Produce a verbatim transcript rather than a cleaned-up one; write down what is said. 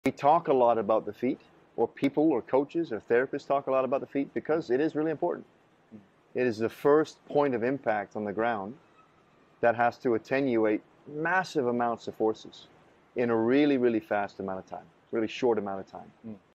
We talk a lot about the feet, or people or coaches or therapists talk a lot about the feet because it is really important. It is the first point of impact on the ground that has to attenuate massive amounts of forces in a really, really fast amount of time, really short amount of time. Mm.